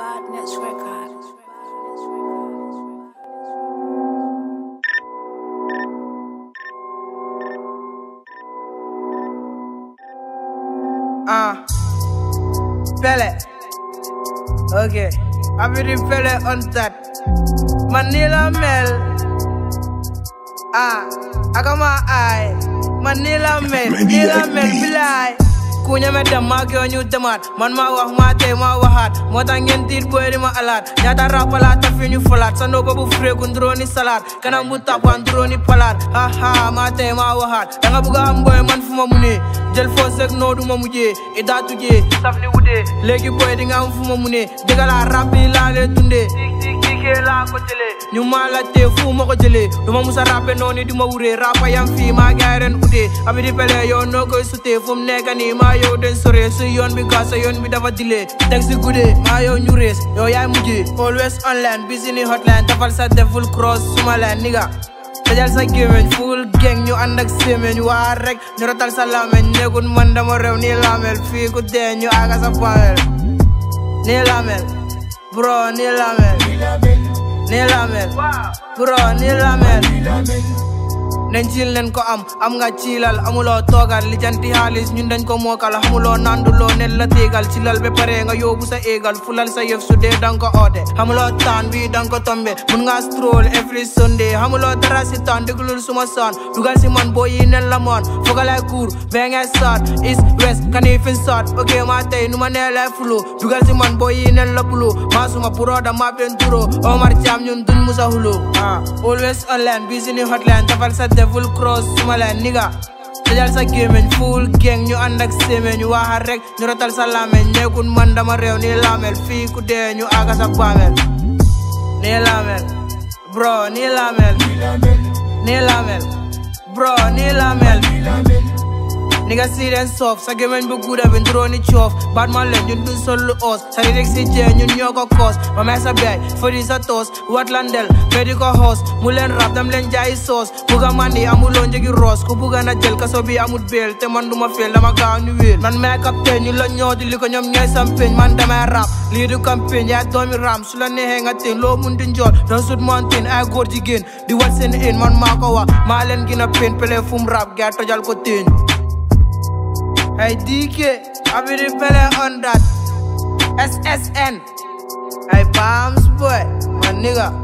Badness Records. Pele. Okay. Abidi pele on that. Manila Mel. I got my eye. Manila Mel. Manila Mel. Bilai. Kunya me damag yo ñu demat man ma wax ma tay ma waxat motax ngeen tit boy di ma alat ñata rapala ta fi ñu falat sa no bobu fregu ndroni salat kanam bu tapan ndroni palat ha ma tay ma waxat da nga bëgg am boy man fuma mu ne jël fo sek no duma mujjé e da tujé saf ni wudé légui boy di nga am fuma mu ne digala rappi la lé dundé ke la ko jëlé ñu ma la té fu ma ko jëlé duma musa rappé noni di ma wuré rapa yam fi ma gaaren udé Abidi pele yo no koy suté fum nekani ma yow den sore su yoon bi gas yoon bi dafa dilé tek ci goudé ma yow ñu res yow yaay mujjé always online busy ni hotline tafal sa full cross suma la niga dajal sa gemeñ full gang ñu and ak semeñ wa rek ñu rotal sa lameñ negun man dama rew ni lamel fi ku dé ñu aga sa pael ni lamel bro ni lamel ni lamel bro ni lamel nañ ciil len ko am nga ciilal amulo togal li janti halis ñun dañ ko mokal amulo nandulo nel la tegal ci lal be pare nga yobu sa egal fulal sa yef su de dang ko ode amulo tan bi dang ko tombe mun nga stroll every Sunday amulo dara ci tan deglul suma son dugal ci man boy yi nel la mon fogalay cour be nga start is west kan even start okay ma tay numa nela fulu dugal ci man boy yi nel la bulu ma suma broda ma ben duro Omar Cham ñun duñ musa hulu always online busy ni hotline tafal sa full cross suma la niga dajal sa gemeñ full gang ñu and ak semeñ waxa rek ñu rotal sa lameñ nekkun man dama rew ni lamel fi ku dé ñu aga sa bamel ni lamel bro ni lamel ni lamel bro ni lamel Nigga siren soft sa gemeñ bu guda ben drone chof bad man len ñun duñ sol lu os sa rek ci je ñun ñoko kos ma may sa bay fodi sa tos wat landel medico host mu len rap dam len jaay sauce buga mandi amulo njegi ros ku buga na jël kasso bi amut bel te man duma fel dama gaaw ñu wel man may captain ñu la ñodi liko ñom ñoy sampeñ man dama rap li du campagne ya doomi ram su la nexe nga ten lo mun di njol don sud mountain ay gor jigen di wat sen in man mako wa ma len gina pen pele fum rap ga tojal ko ten Hey DK, Abidi pele on that SSN. Hey Bams boy, my nigga.